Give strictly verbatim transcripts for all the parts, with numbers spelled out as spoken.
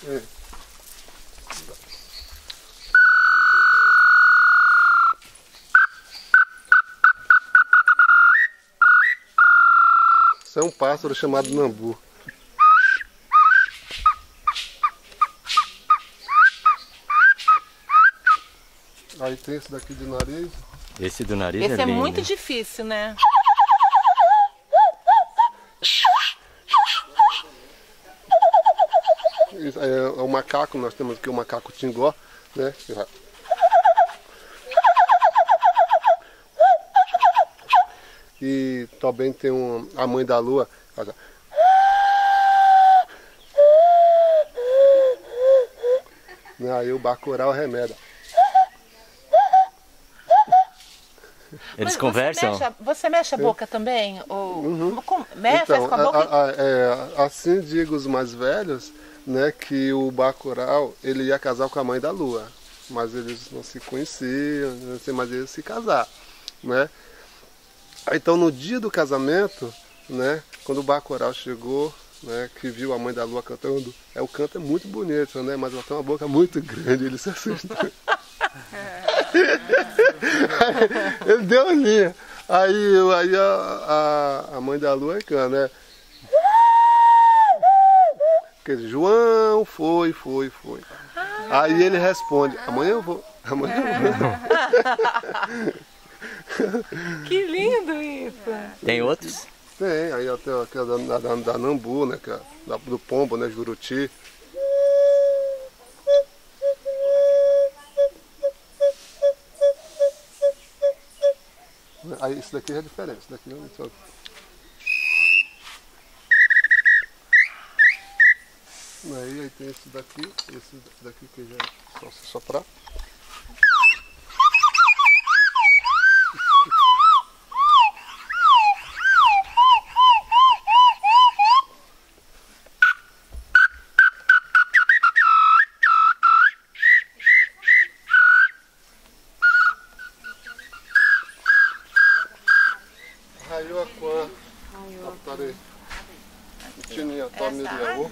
É. Isso é um pássaro chamado nambu. Aí tem esse daqui de nariz. Esse do nariz Esse é é lindo. muito difícil, né? Isso aí é o macaco, nós temos aqui o macaco tingó, né? E também tem um, a mãe da lua. Aí o bacurau remeda. Eles Mas conversam? Você mexe, você mexe a boca também? Ou, Uhum. como, mexe, Então, faz com a boca? a, a, é, assim digo os mais velhos, né, que o bacurau ele ia casar com a mãe da lua, mas eles não se conheciam, não sei, mas eles se casaram, né? Então no dia do casamento, né, quando o bacurau chegou, né, que viu a mãe da lua cantando, é, o canto é muito bonito, né, mas ela tem uma boca muito grande, ele se assustou. Ele deu uma linha. Aí, aí a, a, a mãe da lua canta, né? Quer dizer, João, foi, foi, foi. Ah, aí ele responde, amanhã eu vou, amanhã eu vou. Que lindo isso! Tem outros? Tem, aí tem aquela da, da, da Nambu, né, que é da, do pombo, né, Juruti. Aí esse daqui é diferente, esse daqui é só... Aí, aí tem esse daqui, esse daqui que já é só se soprar. Raio Aquan, Aptare, Tininha, Tomiriaú,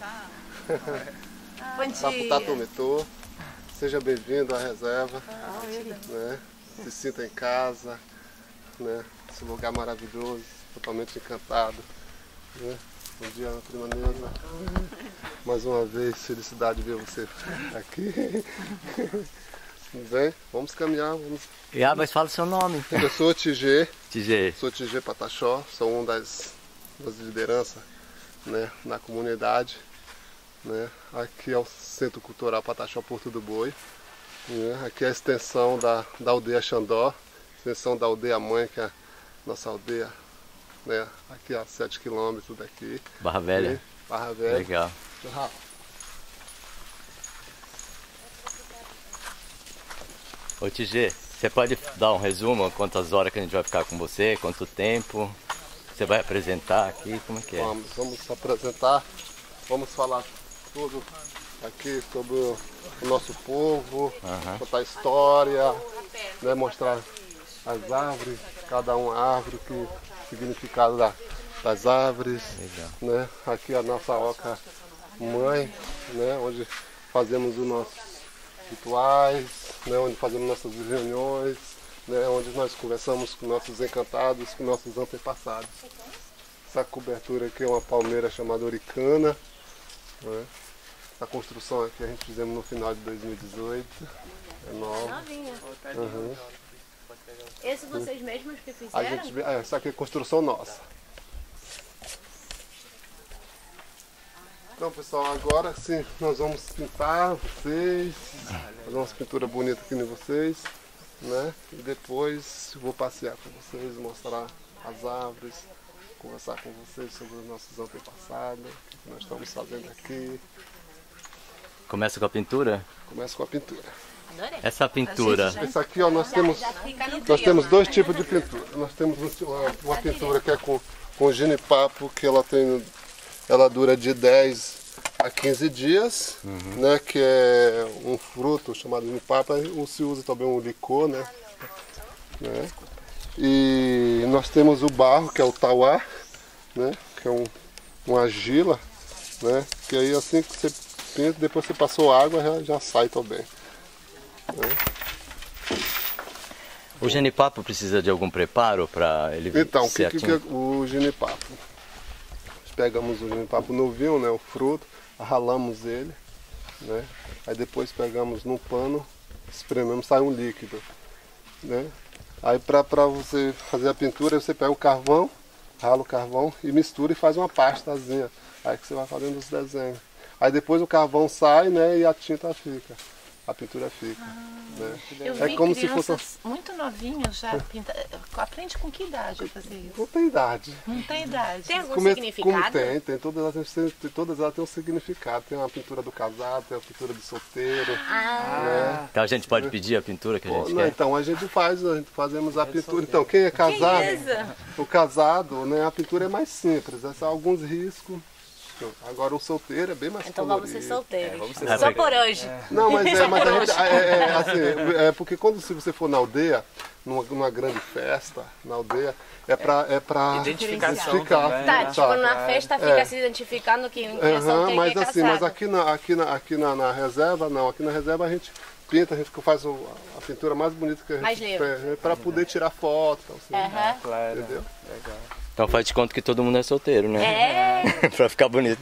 Saputatomito, seja bem-vindo à reserva, né? Se sinta em casa, né? Esse lugar maravilhoso, totalmente encantado, né? Bom dia, prima Neuza. Mais uma vez, felicidade de ver você aqui. Tudo bem? Vamos caminhar, vamos... Ah, mas fala o seu nome. Eu sou o Tigê. Tigê. Sou Tigê Pataxó, sou uma das, das lideranças, né, na comunidade, né. Aqui é o Centro Cultural Pataxó Porto do Boi, né. Aqui é a extensão da, da aldeia Xandó, extensão da aldeia Mãe, que é a nossa aldeia, né, aqui a sete quilômetros daqui. Barra Velha. E Barra Velha. Legal. Tchau. Ô Tigê, você pode dar um resumo? Quantas horas que a gente vai ficar com você? Quanto tempo? Você vai apresentar aqui? Como é que é? Vamos, vamos apresentar, vamos falar tudo aqui sobre o nosso povo, Uhum. contar a história, né, mostrar as árvores, cada uma árvore, que o significado da, das árvores. Legal. Né? Aqui a nossa oca mãe, né, onde fazemos os nossos rituais, né, onde fazemos nossas reuniões, né, onde nós conversamos com nossos encantados, com nossos antepassados. Essa cobertura aqui é uma palmeira chamada Oricana, né? Essa construção aqui a gente fizemos no final de dois mil e dezoito, é nova. Novinha. Uhum. Esse vocês mesmos que A fizeram? gente, é, essa aqui é construção nossa. Então pessoal, agora sim nós vamos pintar vocês, fazer umas pinturas bonitas aqui em vocês, né? E depois vou passear com vocês, mostrar as árvores, conversar com vocês sobre os nossos antepassados, o que nós estamos fazendo aqui. Começa com a pintura? Começa com a pintura. Adorei. Essa pintura, Esse aqui, ó, nós temos, Fica no nós temos clima. dois tipos de pintura. Nós temos uma, uma pintura que é com, com genipapo, que ela tem, ela dura de dez a quinze dias, Uhum. né, que é um fruto chamado genipapo, ou se usa também um licor, né, né. E nós temos o barro, que é o tauá, né, que é um, uma argila, né, que aí assim que você pinta, depois você passou água, já, já sai também. Né? O genipapo precisa de algum preparo para ele Então, o ser que, que, que é o genipapo? Nós pegamos o genipapo novinho, né, o fruto, ralamos ele, né? Aí depois pegamos num pano, esprememos, sai um líquido, né? Aí para você fazer a pintura, você pega o carvão, rala o carvão e mistura e faz uma pastazinha. Aí que você vai fazendo os desenhos. Aí depois o carvão sai, né, e a tinta fica. A pintura fica. Ah, né? eu É vi como se crianças fosse. muito novinhas já pinta. Aprende com que idade a fazer isso? Não tem idade. Não tem idade. Tem algum Come- significado? Como tem, tem todas elas, têm- tem, todas elas têm um significado. Tem uma pintura do casado, tem a pintura do solteiro. Ah, Então a gente pode pedir a pintura que a gente Não, quer? então a gente faz, a gente fazemos a pintura. Então quem é casado, beleza. o casado, né, a pintura é mais simples, é só alguns riscos. Agora o solteiro é bem mais então vamos colorido. ser solteiros. vamos ser Só por hoje. Não, mas é, mas a gente, é, é, é, assim, é porque quando se você for na aldeia, numa, numa grande festa, na aldeia, é pra, é pra Identificação identificar. também, Tá, né? tipo, na festa fica se identificando que quem é Aham, solteiro e mas quem é assim, mas casado. aqui, na, aqui, na, aqui na, na reserva, não. Aqui na reserva a gente pinta, a gente faz o- a pintura mais bonita que a gente Mais livre. para poder tirar foto. Assim, Aham. Claro. Entendeu? Legal. Então faz de conta que todo mundo é solteiro, né? É, Pra ficar bonito.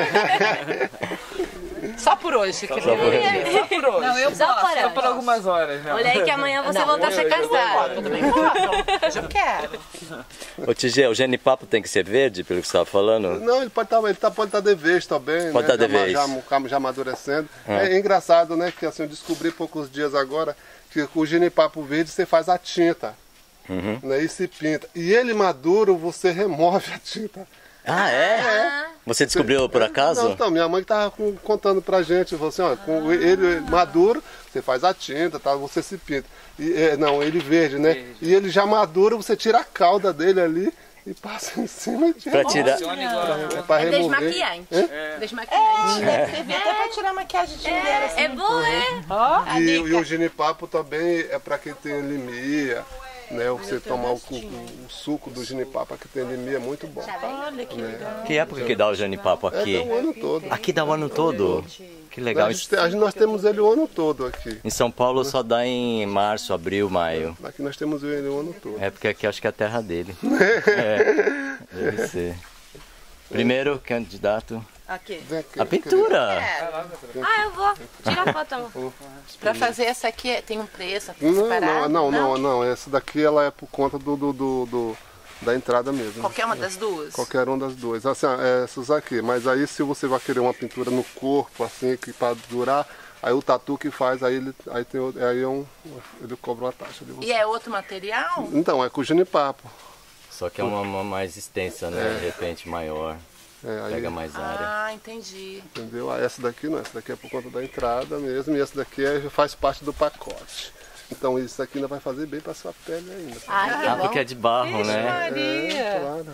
Só por hoje, querido. por hoje. Só por hoje. Não, eu Só posso. para- eu Por algumas horas, né? olha aí que amanhã você volta a ser casado. Tudo bem, pode. Hoje eu quero. Ô Tigê, o genipapo tem que ser verde, pelo que você estava falando? Não, ele pode estar ele tá, pode tá de vez também, Pode né? tá de já, vez. já, já amadurecendo. É. é engraçado, né, que assim, eu descobri poucos dias agora que com o genipapo verde você faz a tinta, Uhum. né, e se pinta. E ele maduro, você remove a tinta. Ah, é? Você descobriu por acaso? Não, então, minha mãe estava contando pra gente, falou assim, ó, com ele maduro, você faz a tinta, tá, você se pinta. E, é, não, ele verde, né? E ele já maduro, você tira a cauda dele ali e passa em cima e tira. Pra tirar. Funciona igual. É pra É remover. desmaquiante. É. Desmaquiante. Deve servir até pra tirar a maquiagem de mulher assim. É bom, é? Ó, a E, dica. e o genipapo também é para quem tem anemia, né? Você tomar o, cu- o suco do genipapo que tem anemia é muito bom. Olha que legal. Que época que dá o genipapo É, aqui? dá o ano todo. Aqui dá o ano todo? Que legal. A gente tem- a gente- nós temos ele o ano todo aqui. Em São Paulo só dá em março, abril, maio. Aqui nós temos ele o ano todo. É porque aqui acho que é a terra dele. É, deve ser. Primeiro candidato. Aqui. Vem aqui, A pintura! Ah, eu vou. Tira a foto, amor. Pra fazer essa aqui tem um preço Não, separado? não, não, não, não. Essa daqui ela é por conta do, do, do- do- da entrada mesmo. Qualquer uma das duas? Qualquer um das duas. Assim, ó, é essas aqui. Mas aí se você vai querer uma pintura no corpo, assim, que para durar, aí o tatu que faz, aí ele, aí tem, o- aí é um, ele cobra uma taxa de você. E é outro material? Então, é com o genipapo. Só que é uma, uma mais extensa, né? De repente maior. É, aí, Pega mais área. Ah, entendi. entendeu? Aí essa daqui não, essa daqui é por conta da entrada mesmo, e essa daqui é, faz parte do pacote. Então isso aqui ainda vai fazer bem para sua pele ainda. sabe? Ai, que Ah, bom. porque é de barro, Vixe, né? Maria. É, claro.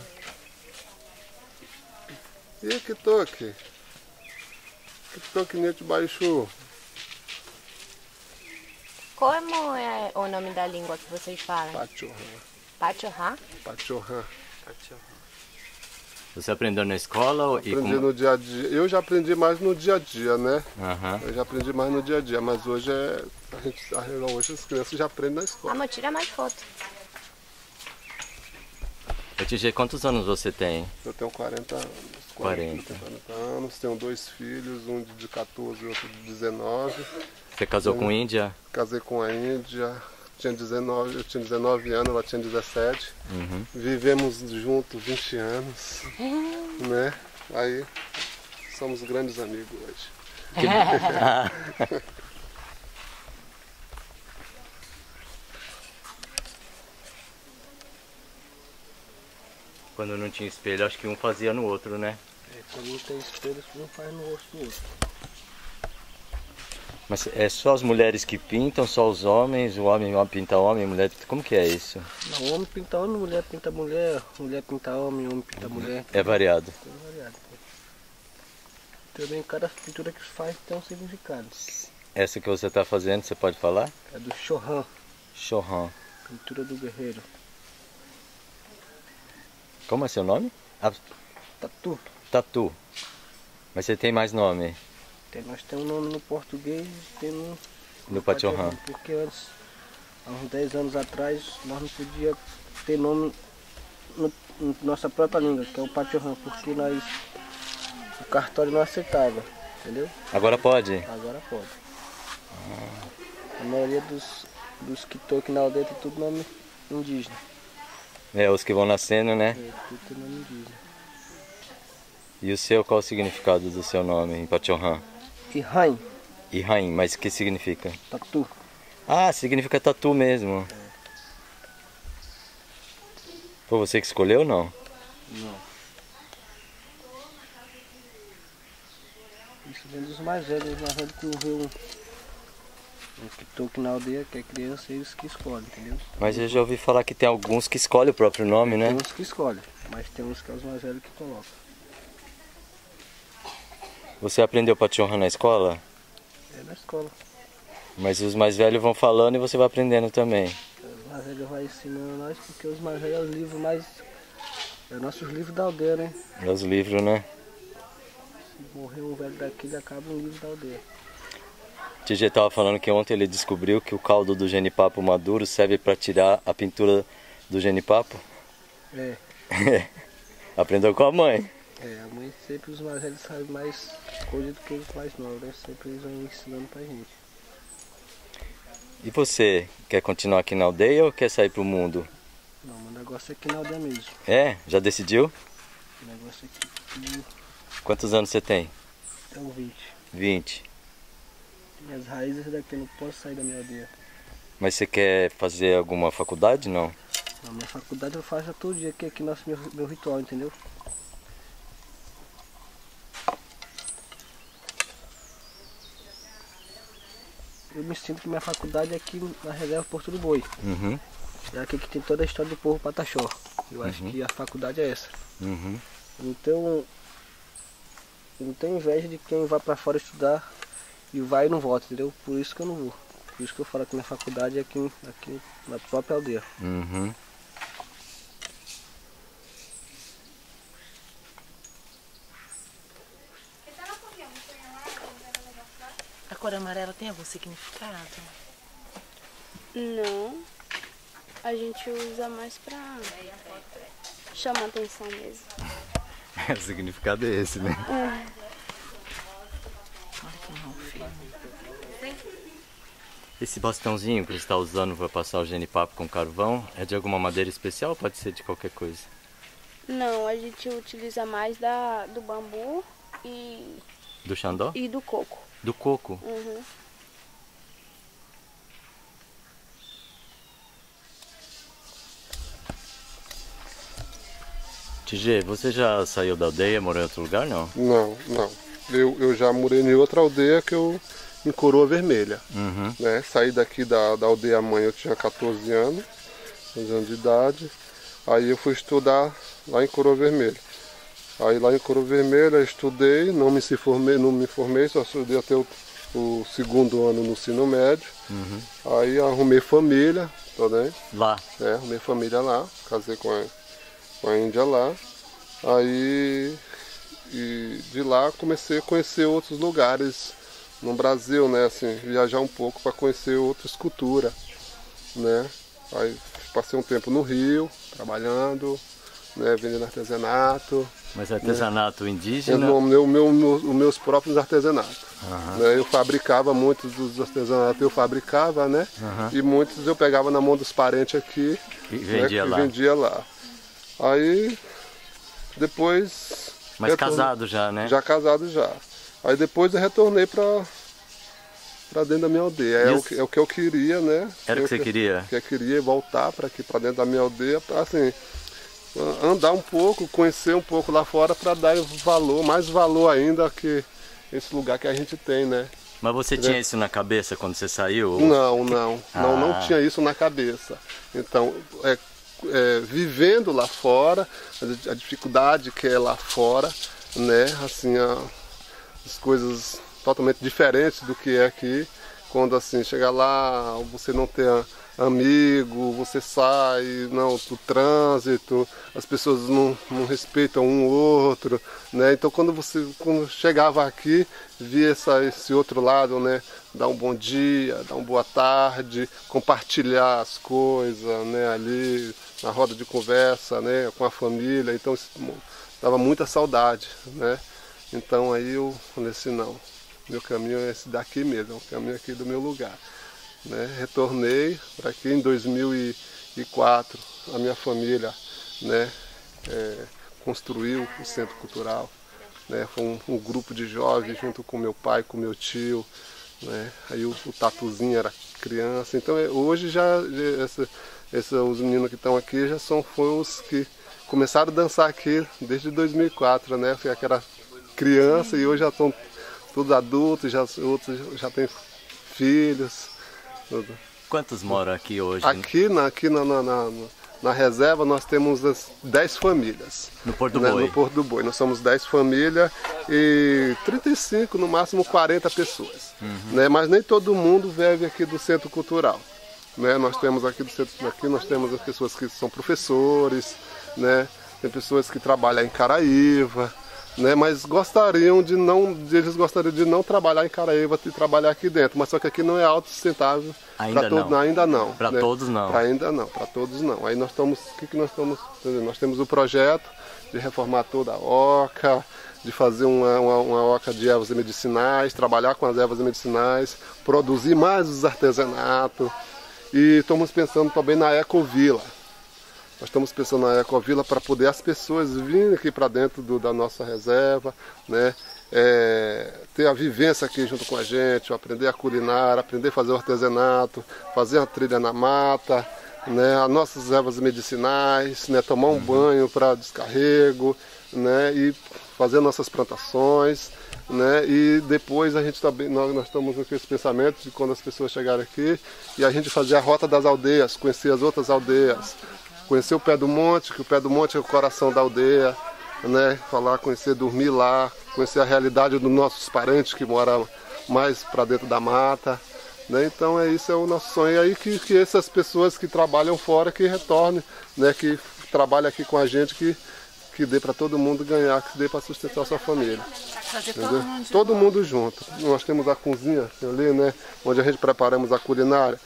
E que toque? Que toque net baixo? Como é o nome da língua que vocês falam? Pachorra. Pachorra? Pachorra. Você aprendeu na escola ou- e Aprendi como... no dia a dia. Eu já aprendi mais no dia a dia, né? Aham. Eu já aprendi mais no dia a dia, mas hoje é. A gente, a- hoje as crianças já aprendem na escola. Amor, tira mais foto. Ô Tigê, quantos anos você tem? Eu tenho quarenta anos. quarenta. quarenta anos, tenho dois filhos, um de catorze e outro de dezenove. Você casou com índia? Casei com a Índia, tinha dezenove, eu tinha dezenove anos, ela tinha dezessete. Uhum. Vivemos juntos vinte anos, né? Aí somos grandes amigos hoje. Quando não tinha espelho, acho que um fazia no outro, né? É, quando não tem espelho, um faz no rosto do outro. Mas é só as mulheres que pintam, só os homens, o homem pinta homem, mulher pinta... Como que é isso? Não, homem pinta homem, mulher pinta mulher, mulher pinta homem, homem pinta mulher. É variado. Tudo variado. Também cada pintura que faz tem um significado. Essa que você está fazendo, você pode falar? É do Chorran, Chorran. pintura do guerreiro. Como é seu nome? Ah, Tatu. Tatu. Mas você tem mais nome? Tem, nós temos um nome no português e tem no, No Pachorrã. Porque antes, há uns dez anos atrás, nós não podíamos ter nome no, no nossa própria língua, que é o Pachorrã, porque nós, o cartório não aceitava, entendeu? Agora pode? Agora pode. A maioria dos, dos que estão aqui na aldeia tem tudo nome indígena. É, os que vão nascendo, né? É, tudo tem nome indígena. E o seu, qual o significado do seu nome em Pachorrã? E Rain, Irraim, mas o que significa? tatu. Ah, significa tatu mesmo. Foi você que escolheu ou não? Não. Isso vem dos mais velhos, os mais velhos que não vê um, um que estou aqui na aldeia, que é criança, eles que escolhem, entendeu? Mas eu já ouvi falar que tem alguns que escolhem o próprio nome, né? Tem uns que escolhem, mas tem uns que é os mais velhos que colocam. Você aprendeu Pachorrã na escola? É na escola. Mas os mais velhos vão falando e você vai aprendendo também. Os mais velhos vão ensinando nós, porque os mais velhos é os livros mais... É nossos livros da aldeia, né? É os livros, né? Se morrer um velho daqui, ele acaba um livro da aldeia. T G estava falando que ontem ele descobriu que o caldo do genipapo maduro serve para tirar a pintura do genipapo. É. Aprendeu com a mãe. É, a mãe sempre, os mais velhos sabem mais coisa do que os mais novos, né? Sempre eles vão ensinando pra gente. E você, quer continuar aqui na aldeia ou quer sair pro mundo? Não, o negócio é aqui na aldeia mesmo. É? Já decidiu? O negócio é aqui Quantos anos você tem? é o vinte. vinte. Minhas raízes daqui, eu não posso sair da minha aldeia. Mas você quer fazer alguma faculdade, não? Na minha faculdade eu faço todo dia, que é aqui nosso meu, meu ritual, entendeu? Eu me sinto que minha faculdade é aqui na reserva Porto do Boi. Uhum. É aqui que tem toda a história do povo Pataxó. Eu acho Uhum. que a faculdade é essa. Uhum. Então, eu não tenho inveja de quem vai pra fora estudar e vai e não volta, entendeu? Por isso que eu não vou. Por isso que eu falo que minha faculdade é aqui, aqui na própria aldeia. Uhum. A cor amarela tem algum significado? Não, a gente usa mais pra chamar atenção mesmo. O significado é esse, né? É. Olha que não, filho. Esse bastãozinho que você está usando para passar o genipapo com carvão é de alguma madeira especial ou pode ser de qualquer coisa? Não, a gente utiliza mais da, do bambu e, Do xandó? e do coco. Do coco? Uhum. T G, você já saiu da aldeia, morou em outro lugar, não? Não, não. Eu, eu já morei em outra aldeia que eu em Coroa Vermelha. Uhum. Né? Saí daqui da, da aldeia mãe, eu tinha quatorze anos, quatorze anos de idade. Aí eu fui estudar lá em Coroa Vermelha. Aí lá em Coroa Vermelha eu estudei, não me, se formei, não me formei, só estudei até o, o segundo ano no ensino médio. Uhum. Aí arrumei família, tá bem? Lá? É, arrumei família lá, casei com a, com a índia lá. Aí e de lá comecei a conhecer outros lugares no Brasil, né? Assim, viajar um pouco para conhecer outras culturas, né? Aí passei um tempo no Rio, trabalhando, né? Vendendo artesanato. Mas artesanato né? indígena? Eu, meu, meu, meu, os meus próprios artesanatos. Uhum. Né? Eu fabricava muitos dos artesanatos, eu fabricava, né? Uhum. E muitos eu pegava na mão dos parentes aqui E vendia né? lá. E vendia lá. Aí depois. Mas retornei- casado já, né? Já casado já. Aí depois eu retornei pra, pra dentro da minha aldeia. É o, Isso. que, é o que eu queria, né? Era o eu, que você queria? Que eu queria voltar para aqui, para dentro da minha aldeia, para assim, andar um pouco, conhecer um pouco lá fora para dar valor, mais valor ainda que esse lugar que a gente tem, né? Mas você Entendeu? tinha isso na cabeça quando você saiu? Não, não, não, Ah. não tinha isso na cabeça. Então, é, é, vivendo lá fora, a, a dificuldade que é lá fora, né? Assim, a, as coisas totalmente diferentes do que é aqui. Quando assim chega lá, você não tem a, amigo, você sai, não, o trânsito, as pessoas não, não respeitam um ou outro, né? Então quando você quando chegava aqui, via essa, esse outro lado, né? Dar um bom dia, dar uma boa tarde, compartilhar as coisas, né? Ali na roda de conversa, né? Com a família, então isso dava muita saudade, né? Então aí eu falei assim, não, meu caminho é esse daqui mesmo, é o caminho aqui do meu lugar. Né? Retornei para aqui em dois mil e quatro, a minha família, né, é, construiu o Centro Cultural, né? Foi um, um grupo de jovens junto com meu pai, com meu tio, né? Aí o, o Tatuzinho era criança, então é, hoje já, já essa, essa, os meninos que estão aqui já são foram os que começaram a dançar aqui desde dois mil e quatro, né? Foi aquela criança e hoje já estão todos adultos, já, outros já têm filhos. Tudo. Quantos moram aqui hoje? Aqui, na, aqui na, na, na, na reserva nós temos as dez famílias. No Porto do né? Boi? No Porto do Boi. Nós somos dez famílias e trinta e cinco, no máximo quarenta pessoas. Uhum. Né? Mas nem todo mundo vive aqui do Centro Cultural. Né? Nós temos aqui do centro, aqui nós temos as pessoas que são professores, né? Tem pessoas que trabalham em Caraíva. Né, mas gostariam de não, eles gostariam de não trabalhar em Caraíva e trabalhar aqui dentro, mas só que aqui não é autossustentável. Ainda pra todo, não. Ainda não. Para né? todos não. Pra ainda não, para todos não. Aí nós estamos, o que, que nós estamos fazendo? Nós temos o projeto de reformar toda a oca, de fazer uma, uma, uma oca de ervas medicinais, trabalhar com as ervas medicinais, produzir mais os artesanatos e estamos pensando também na Ecovila. Nós estamos pensando na Ecovila para poder as pessoas virem aqui para dentro do, da nossa reserva, né? É, ter a vivência aqui junto com a gente, aprender a culinária, aprender a fazer o artesanato, fazer a trilha na mata, né? As nossas ervas medicinais, né? Tomar um banho para descarrego, né? E fazer nossas plantações. Né? E depois a gente também, nós, nós estamos com esse pensamento de quando as pessoas chegarem aqui e a gente fazer a rota das aldeias, conhecer as outras aldeias. Conhecer o Pé do Monte, que o Pé do Monte é o coração da aldeia, né? Falar, conhecer, dormir lá, conhecer a realidade dos nossos parentes que moram mais para dentro da mata, né? Então é isso, é o nosso sonho. E aí que, que essas pessoas que trabalham fora que retornem, né? Que trabalham aqui com a gente, que, que dê para todo mundo ganhar, que dê para sustentar a sua família. Todo mundo, todo mundo junto. Nós temos a cozinha ali, né? Onde a gente preparamos a culinária.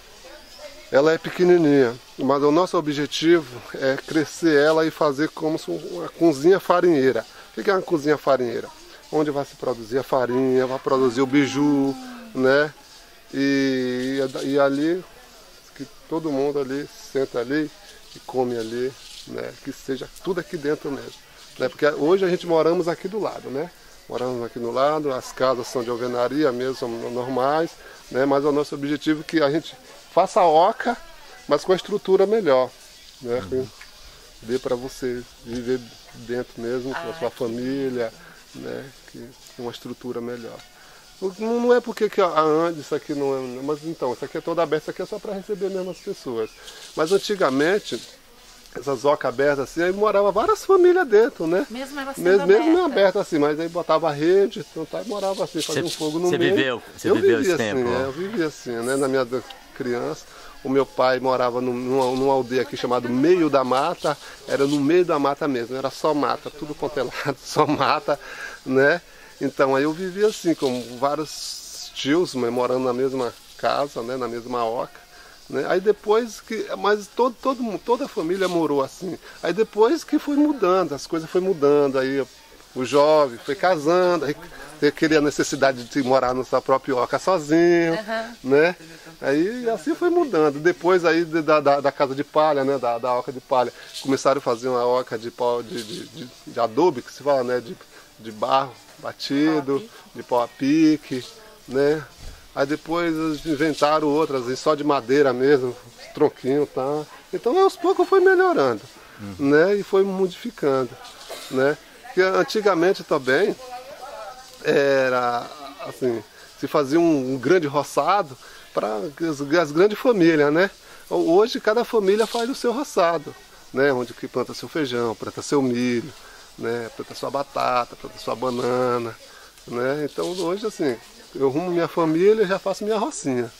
Ela é pequenininha, mas o nosso objetivo é crescer ela e fazer como uma cozinha farinheira. O que é uma cozinha farinheira? Onde vai se produzir a farinha, vai produzir o biju, né? E, e ali, que todo mundo ali senta ali e come ali, né? Que seja tudo aqui dentro mesmo. Né? Porque hoje a gente moramos aqui do lado, né? Moramos aqui do lado, as casas são de alvenaria mesmo, são normais, né? Mas o nosso objetivo é que a gente faça a oca, mas com a estrutura melhor, né? Uhum. Dê para você viver dentro mesmo, com a sua família, né? Que uma estrutura melhor. Não, não é porque que a Andes, isso aqui não é, mas então, isso aqui é toda aberta, isso aqui é só para receber mesmo as pessoas. Mas antigamente, essas ocas abertas assim, aí morava várias famílias dentro, né? Mesmo ela sendo mesmo, mesmo aberta. aberta assim, mas aí botava a rede, então tá, morava assim, fazia um fogo no cê meio. Viveu, você eu viveu vivia esse assim, tempo? É, eu vivia assim, né? Na minha criança. O meu pai morava numa, numa aldeia aqui chamada Meio da Mata, era no meio da mata mesmo, era só mata, tudo quanto é lado, só mata, né? Então aí eu vivia assim, com vários tios, mas morando na mesma casa, né? Na mesma oca, né? Aí depois que, mas todo, todo, toda a família morou assim, aí depois que foi mudando, as coisas foi mudando, aí o jovem foi casando, aí queria a necessidade de morar na sua própria oca sozinho, uhum. Né? Aí assim foi mudando. Depois aí da, da, da casa de palha, né? Da, da oca de palha, começaram a fazer uma oca de pau de, de, de, de adobe, que se fala, né? De, de barro batido, de pau a pique, né? Aí depois inventaram outras, só de madeira mesmo, tronquinho, tá? Então aos poucos foi melhorando, uhum. Né? E foi modificando, né? Porque antigamente também era assim, se fazia um, um grande roçado para as, as grandes famílias, né? Hoje cada família faz o seu roçado, né? Onde que planta seu feijão, planta seu milho, né? Planta sua batata, planta sua banana, né? Então hoje assim, eu rumo minha família e já faço minha rocinha,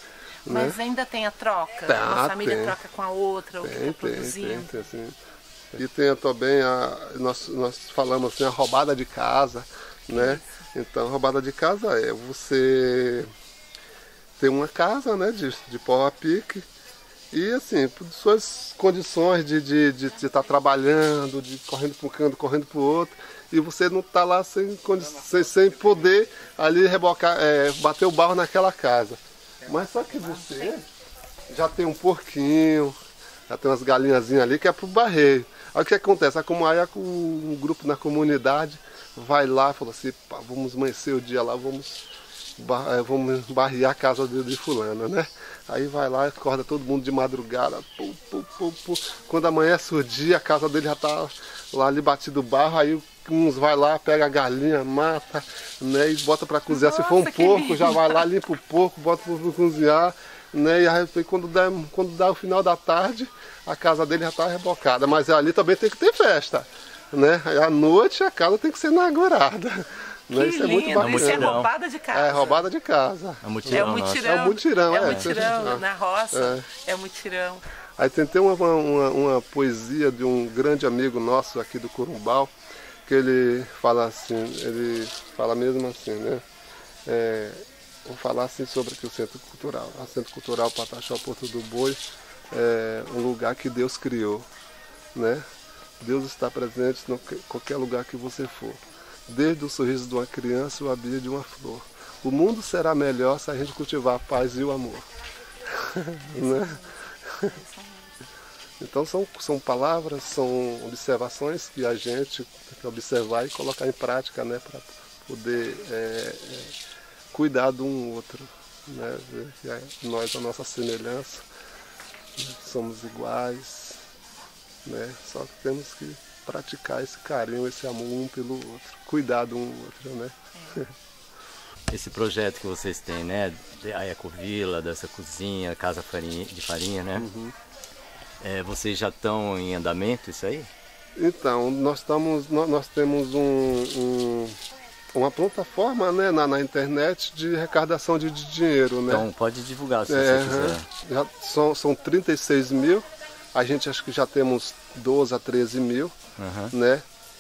Mas ainda tem a troca? Tá, Uma família tem. troca com a outra, o que Tem, está tem, produzindo? tem, tem, assim. E tem também, a, nós, nós falamos assim, a roubada de casa, né? Então, roubada de casa é você ter uma casa, né, de, de pau a pique, e assim, por suas condições de estar de, de, de tá trabalhando, de correndo para um canto, correndo para o outro, e você não está lá sem, sem, sem poder ali rebocar, é, bater o barro naquela casa. Mas só que você já tem um porquinho, já tem umas galinhazinhas ali que é pro barreiro. Aí o que acontece? Como aí um grupo na comunidade vai lá e fala assim, pá, vamos amanhecer o dia lá, vamos, bar vamos barrear a casa de, de fulana, né? Aí vai lá, acorda todo mundo de madrugada, pum, pum, pum, pum. Quando amanhece o dia, a casa dele já tá lá ali batido barro, aí uns vai lá, pega a galinha, mata, né, e bota para cozinhar. Nossa, se for um porco, lindo. Já vai lá, limpa o porco, bota para cozinhar, né, e aí quando dá, quando dá o final da tarde, a casa dele já está rebocada. Mas ali também tem que ter festa, né? Aí à noite a casa tem que ser inaugurada. Né? Isso lindo. É muito bacana. Isso é roubada de casa. É roubada de casa. É mutirão. É o mutirão. É o mutirão, é. é. mutirão na roça, é, é mutirão. Aí tem, tem uma, uma, uma poesia de um grande amigo nosso aqui do Corumbau, que ele fala assim, ele fala mesmo assim, né? É, vou falar assim sobre aqui o Centro Cultural. O Centro Cultural Pataxó Porto do Boi é um lugar que Deus criou, né? Deus está presente em qualquer lugar que você for. Desde o sorriso de uma criança e o abrir de uma flor. O mundo será melhor se a gente cultivar a paz e o amor. Né? Então são, são palavras, são observações que a gente tem que observar e colocar em prática, né, para poder é, é, cuidar de um outro. Né? Nós, a nossa semelhança, somos iguais, né? Só que temos que praticar esse carinho, esse amor um pelo outro, cuidar de um outro, né? Esse projeto que vocês têm, né, a Ecovila, dessa cozinha, casa de farinha, né? Uhum. É, vocês já estão em andamento isso aí? Então, nós, estamos, nós, nós temos um, um, uma plataforma, né, na, na internet de arrecadação de, de dinheiro, né? Então pode divulgar se é, você quiser. Já são, são trinta e seis mil, a gente acho que já temos doze a treze mil, uhum. né?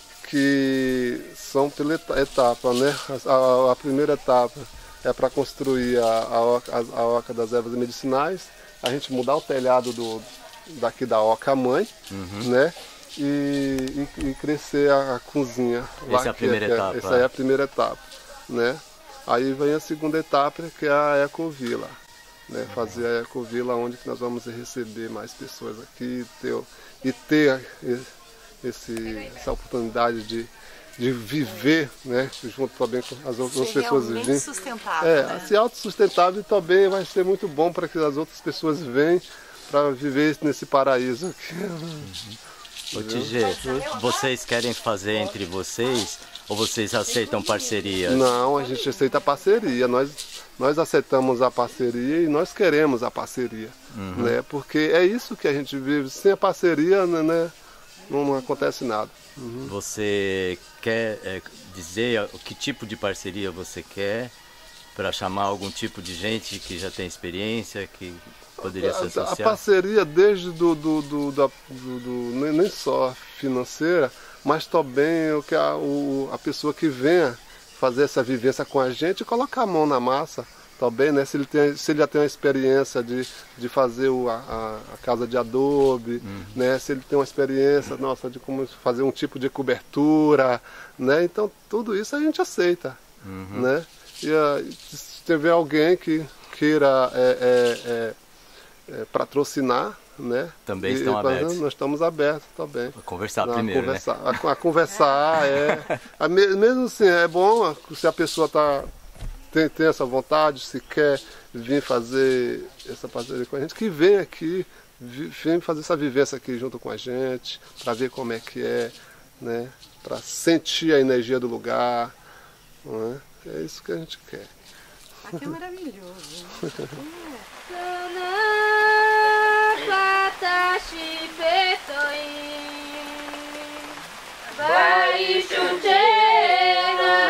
Que são pela etapa, né? A, a primeira etapa é para construir a, a, oca, a, a oca das ervas medicinais, a gente mudar o telhado do, daqui da oca mãe, uhum. né? E, e, e crescer a, a cozinha. Essa lá, é a primeira que, etapa. Que, essa é a primeira etapa, né? Aí vem a segunda etapa, que é a Ecovila, né? Uhum. Fazer a Ecovila, onde que nós vamos receber mais pessoas aqui ter, e ter esse, essa oportunidade de, de viver, né? Junto também com as outras ser pessoas vivendo. Sustentável, é, né? Ser autossustentável também vai ser muito bom para que as outras pessoas venham para viver nesse paraíso aqui. Uhum. Ô Tigê, vocês querem fazer entre vocês ou vocês aceitam parcerias? Não, a gente aceita parceria. Nós, nós aceitamos a parceria e nós queremos a parceria. Uhum. Né? Porque é isso que a gente vive. Sem a parceria, né, não acontece nada. Uhum. Você quer é, dizer o que tipo de parceria você quer para chamar algum tipo de gente que já tem experiência, que poderia se associar? A parceria desde do, do, do, do, do, do nem só financeira, mas também o que a, o, a pessoa que venha fazer essa vivência com a gente e colocar a mão na massa também, né? Se ele, tem, se ele já tem uma experiência de, de fazer o, a, a casa de adobe, uhum. né? Se ele tem uma experiência, nossa, de como fazer um tipo de cobertura, né? Então tudo isso a gente aceita, uhum. né? E uh, se tiver alguém que queira é, é, é, é, patrocinar, né? Também e, estão abertos. Nós estamos abertos também. A conversar a primeiro, conversar, né? A, a conversar, é. A, mesmo assim, é bom se a pessoa tá, tem, tem essa vontade, se quer vir fazer essa parceria com a gente, que vem aqui, vem fazer essa vivência aqui junto com a gente, para ver como é que é, né? Para sentir a energia do lugar, não é? É isso que a gente quer. Aqui é maravilhoso.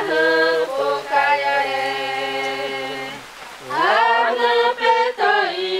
Vai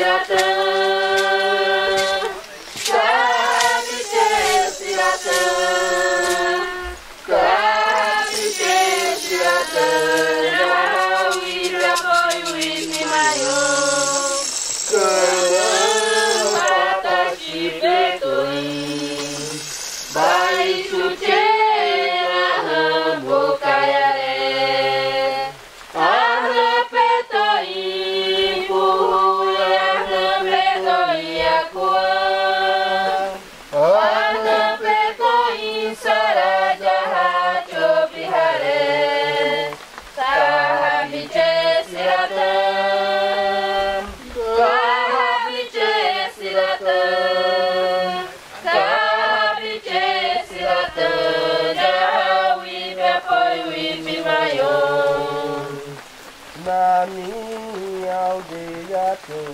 Na minha aldeia tem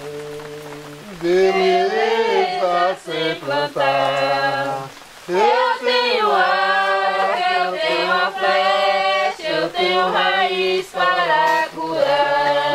beleza sem plantar. Eu tenho ar, eu tenho a flecha, eu tenho raiz para curar.